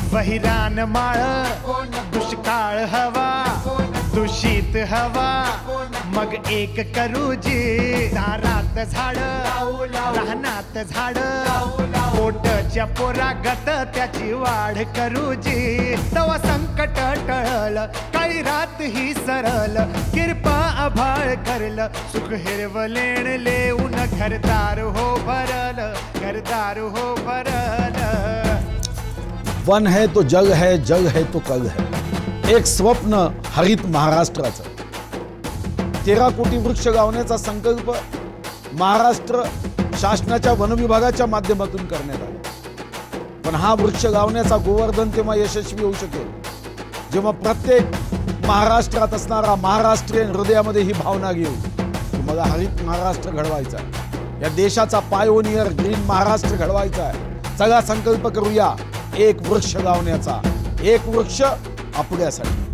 वहिरान माळ दुष्काळ हवा दूषित हवा मग एक करूजी दारात झाड राहनात झाड पोटच्या पोरागत त्याची वाढ करूजी तवा संकट टळल काळी रात ही सरल किरपा आभाळ करल सुख हिरवलेण लेऊन घरदार हो भरल घरदार हो भरल। वन है तो जग है तो कल है, एक स्वप्न हरित महाराष्ट्राचं। 13 कोटी वृक्ष लावण्याचा संकल्प महाराष्ट्र शासनाच्या वन विभागाच्या माध्यमातून करण्यात आला। पण हा वृक्ष लावण्याचा गोवर्धन तेव्हा यशस्वी होऊ शकेल जेव्हा प्रत्येक महाराष्ट्रात असणारा महाराष्ट्रीयन हृदयामध्ये ही भावना घेऊ की मला हरित महाराष्ट्र घडवायचा आहे, या देशाचा पायोनियर ग्रीन महाराष्ट्र घडवायचा आहे। चला संकल्प करूया एक वृक्ष लावण्याचा, एक वृक्ष आपल्यासाठी।